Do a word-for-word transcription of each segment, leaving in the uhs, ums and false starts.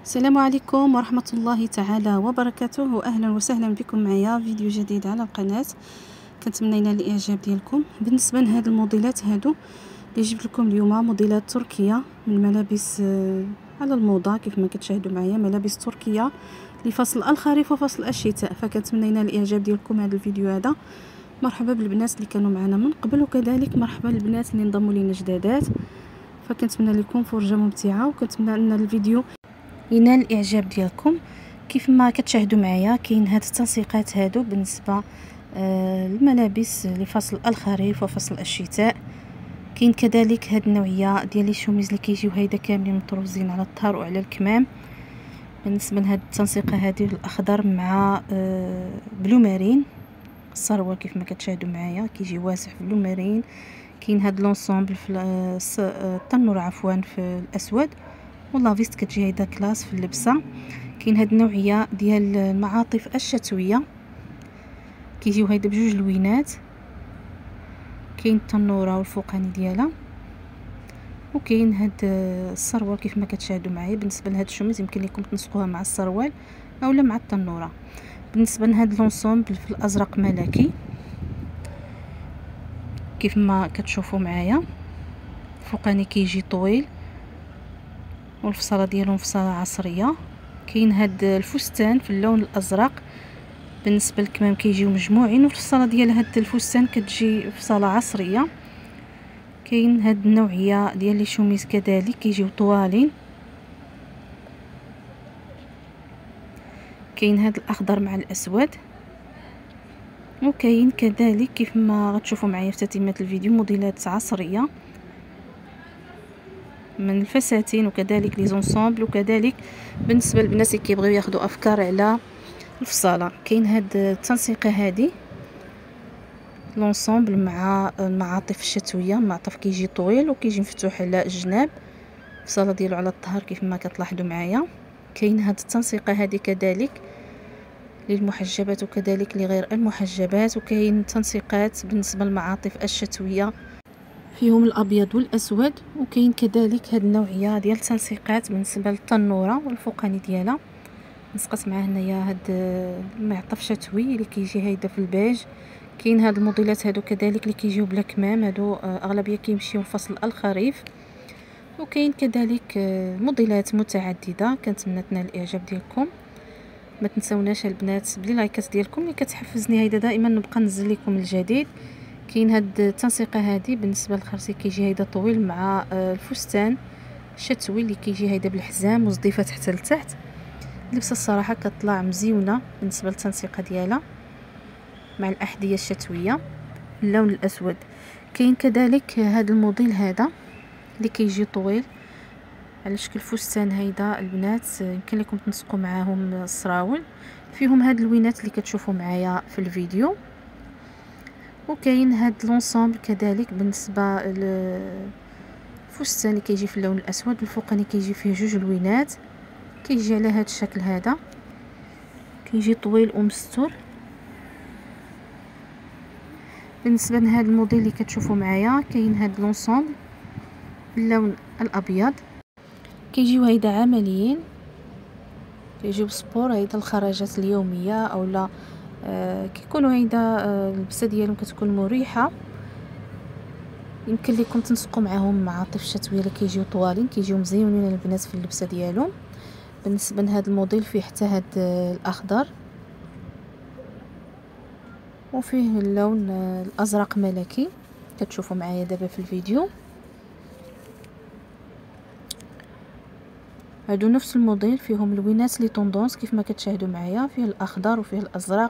السلام عليكم ورحمة الله تعالى وبركاته، واهلا وسهلا بكم معايا فيديو جديد على القناة. كنتمنى ينال الاعجاب ديالكم. بالنسبه لهاد الموديلات هادو اللي جبت لكم اليوم، موديلات تركيه من ملابس على الموضه كيف ما كتشاهدوا معايا، ملابس تركيه لفصل الخريف وفصل الشتاء. فكنتمنى ينال الاعجاب ديالكم هذا الفيديو هذا. مرحبا بالبنات اللي كانوا معنا من قبل، وكذلك مرحبا بالبنات اللي انضموا لينا جدادات. فكنتمنى لكم فرجه ممتعه، وكنتمنى ان الفيديو ينال الاعجاب ديالكم. كيف ما كتشاهدوا معايا كاين هاد التنسيقات هادو بالنسبه آه الملابس لفصل الخريف وفصل الشتاء. كاين كذلك هاد النوعيه ديال لي شوميز اللي كيجيو هيدا كاملين مطروزين على الظهر وعلى الكمام. بالنسبه لهاد التنسيقه هذه الاخضر مع آه بلو مارين، السروال كيف ما كتشاهدوا معايا كيجي واسع في بلو مارين. كاين هاد لونسومبل في التنور عفوا في الاسود، والله فيست كتجي هيدا كلاس في اللبسه. كاين هاد النوعيه ديال المعاطف الشتويه كيجيو هيدا بجوج لوينات. كاين التنوره والفوقاني ديالها، وكاين هاد السروال كيف ما كتشاهدوا معايا. بالنسبه لهاد الشوميز يمكن لكم تنسقوها مع السروال اولا مع التنوره. بالنسبه لهاد لونسومبل في الازرق ملكي كيف ما كتشوفوا معايا، الفوقاني كيجي طويل والفصاله ديالهم فصاله عصريه. كاين هاد الفستان في اللون الازرق، بالنسبه للكمام كيجيو مجموعين، والفصاله ديال هاد الفستان كتجي فصاله عصريه. كاين هاد النوعيه ديال لي شوميز كذلك كيجيو طوالين. كاين هاد الاخضر مع الاسود، وكاين كذلك كيف ما غتشوفوا معايا في تتمه الفيديو موديلات عصريه من الفساتين وكذلك لي زونسومبل. وكذلك بالنسبه للبنات اللي كيبغيو ياخذوا افكار على الفصاله، كاين هاد التنسيقه هذه لونسومبل مع المعاطف الشتويه. المعطف كيجي طويل وكيجي مفتوح على الجناب، الفصاله ديالو على الظهر كيف ما كتلاحظوا معايا. كاين هاد التنسيقه هذه كذلك للمحجبات وكذلك لغير المحجبات. وكاين تنسيقات بالنسبه للمعاطف الشتويه فيهم الابيض والاسود. وكاين كذلك هاد النوعيه ديال التنسيقات بالنسبه للتنوره والفوقاني ديالها. نسقت معاه هنايا هاد المعطف شتوي اللي كيجي هيدا في البيج. كاين هاد الموديلات هادو كذلك اللي كيجيو بلا كمام، هادو اغلبيه كيمشيو فصل الخريف. وكاين كذلك موديلات متعدده. كنتمنى تنال الاعجاب ديالكم. ما تنساوناش البنات بلي لايكات ديالكم اللي كتحفزني هيدا دائما نبقى ننزل لكم الجديد. كاين هاد التنسيقه هذه بالنسبه للخرسي كيجي هيدا طويل مع الفستان الشتوي اللي كيجي هيدا بالحزام وزديفه حتى لتحت. اللبسه الصراحه كتطلع مزيونه بالنسبه للتنسيقه ديالها مع الاحذيه الشتويه اللون الاسود. كاين كذلك هذا الموديل هذا اللي كيجي طويل على شكل فستان. هيدا البنات يمكن لكم تنسقوا معاهم السراول، فيهم هاد اللوينات اللي كتشوفوا معايا في الفيديو. وكاين هاد لونسومبل كذلك بالنسبه للفستان اللي كيجي في اللون الاسود، الفوقاني كيجي فيه جوج لوينات، كيجي على هاد الشكل هذا، كيجي طويل ومستور. بالنسبه لهذا الموديل اللي كتشوفوا معايا كاين هاد لونسومبل باللون الابيض، كيجيو هيدا عمليين، كيجيو بسبور هيدا الخرجات اليوميه او لا آه كيكونوا هيدا آه اللبسه ديالهم كتكون مريحه. يمكن لكم تنسقوا معاهم معاطف شتويه اللي كيجيو طوالين، كيجيو مزيونين البنات في اللبسه ديالهم. بالنسبه لهذا الموديل فيه حتى هاد الاخضر، وفيه اللون الازرق ملكي كتشوفوا معايا دابا في الفيديو. هادو نفس الموديل فيهم لوينات لي طوندونس كيف ما كتشاهدوا معايا، فيه الاخضر وفيه الازرق.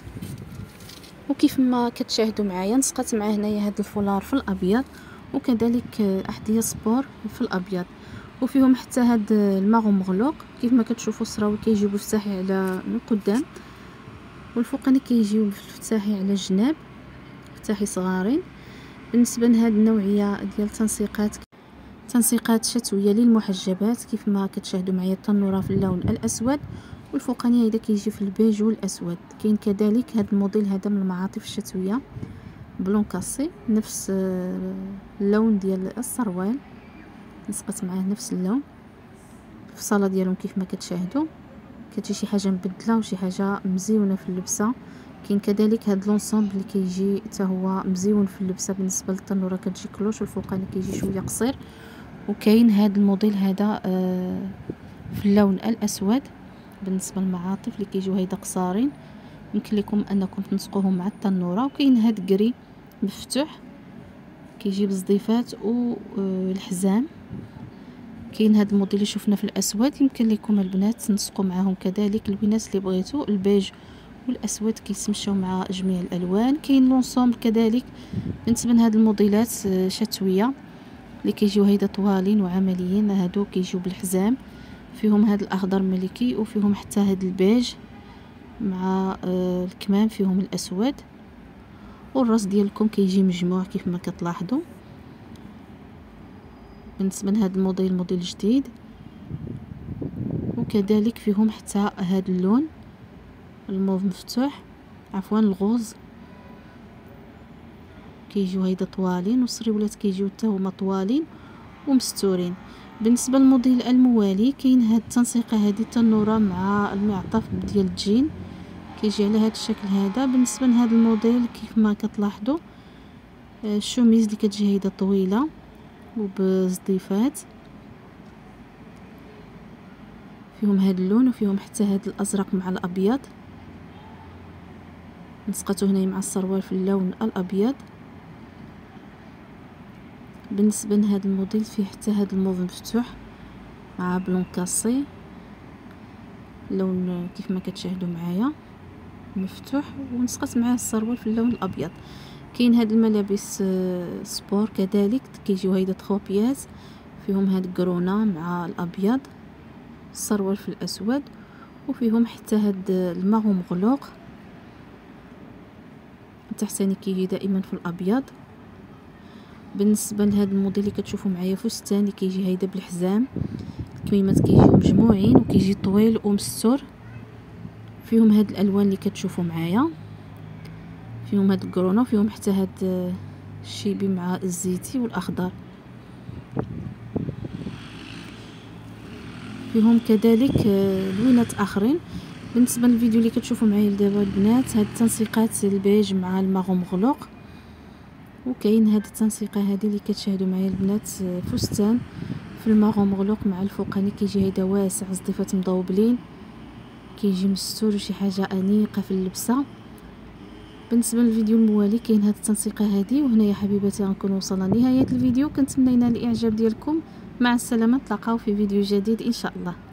وكيف ما كتشاهدوا معايا نسقت معاه هنايا هاد الفولار في الابيض، وكذلك احذيه سبور في الابيض، وفيهم حتى هاد الماغو مغلوق كيف ما كتشوفوا. السراول كيجي مفتاحي على من قدام، والفوقاني كيجيو مفتاحي على الجناب، مفتاحي صغارين. بالنسبه لهاد النوعيه ديال التنسيقات، تنسيقات شتويه للمحجبات كيف ما كتشاهدوا معايا. التنوره في اللون الاسود، والفوقاني هيدا كيجي في البيج والاسود. كاين كذلك هاد الموديل هذا من المعاطف الشتويه بلون كاسي، نفس اللون ديال السروال، نسقت معاه نفس اللون الفصاله ديالهم كيف ما كتشاهدوا، كتجي شي حاجه مبدله وشي حاجه مزيونه في اللبسه. كاين كذلك هاد لونسومبل اللي كيجي حتى هو مزيون في اللبسه. بالنسبه للتنوره كتجي كلوش والفوقاني كيجي شويه قصير. وكاين هاد الموديل هذا آه في اللون الاسود بالنسبه للمعاطف اللي كيجيو هيدا قصارين، يمكن لكم انكم تنسقوهم مع التنوره. وكاين هاد كري مفتوح كيجي بزضيفات والحزام. كاين هاد الموديل اللي شفنا في الاسود، يمكن لكم البنات تنسقوا معاهم كذلك الوينات اللي بغيتو. البيج والاسود كيتمشاو مع جميع الالوان. كاين لونسومبل كذلك بالنسبه لهاد الموديلات شتويه اللي كيجيو هيدا طوالين وعمليين. هادو كيجيو بالحزام، فيهم هاد الاخضر ملكي وفيهم حتى هاد البيج مع الكمام فيهم الاسود. والراس ديالكم كيجي مجموع كيف ما كتلاحظوا. بالنسبه لهاد الموديل موديل جديد، وكذلك فيهم حتى هاد اللون الموف مفتوح، عفوا الغوز، كيجيو هيدا طوالين والسريولات كيجيو حتى هما طوالين ومستورين. بالنسبه للموديل الموالي كاين هاد التنسيقه هذه التنوره مع المعطف ديال الجين كيجي على هاد الشكل هذا. بالنسبه لهذا الموديل كيف ما كتلاحظوا الشوميز اللي كتجي هيدا طويله وبزضيفات، فيهم هاد اللون وفيهم حتى هاد الازرق مع الابيض. نسقته هنا مع السروال في اللون الابيض. بالنسبه لهذا الموديل فيه حتى هذا الموف مفتوح مع بلون كاسي، لون كيف ما كتشاهدوا معايا مفتوح، ونسقت معاه السروال في اللون الابيض. كاين هاد الملابس سبور كذلك كيجيو هيدا تخوبيات فيهم هاد كرونه مع الابيض، السروال في الاسود، وفيهم حتى هاد الماغو مغلوق تحتاني كيجي دائما في الابيض. بالنسبه لهذا الموديل اللي كتشوفوا معايا فستان اللي كيجي هيدا بالحزام، الكميمات كيجيو مجموعين وكيجي طويل ومستور، فيهم هاد الالوان اللي كتشوفوا معايا، فيهم هاد الكرونه وفيهم حتى هاد الشيبي مع الزيتي والاخضر. فيهم كذلك لوينات اخرين. بالنسبه للفيديو اللي كتشوفوا معايا دابا البنات، هاد التنسيقات البيج مع الماغو مغلوق، وكاين هاد التنسيقه هذه اللي كتشاهدوا معايا البنات فستان في الماغو مغلوق مع الفوقاني كيجي هيدا واسع صديفات مضوبلين، كيجي مستور وشي حاجه انيقه في اللبسه. بالنسبه للفيديو الموالي كاين هاد التنسيقه هذه. وهنا يا حبيباتي غنكون وصلنا لنهايه الفيديو، كنتمنى ينال الاعجاب ديالكم. مع السلامه، نتلاقاو في فيديو جديد ان شاء الله.